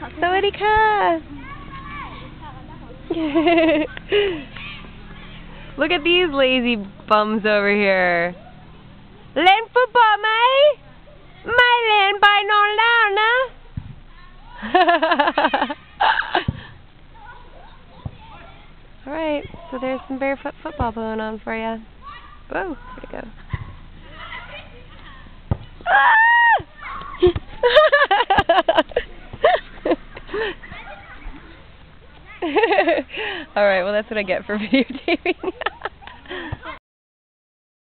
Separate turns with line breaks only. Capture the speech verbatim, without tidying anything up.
สวัสดีค่ะ Look at these lazy bums over here. เล่นฟุตบอลไหมไม่เล่นไปนอนแล้วนะ Alright, so there's some barefoot football going on for you. Whoa, where'd it go? Alright, well that's what I get for videotaping.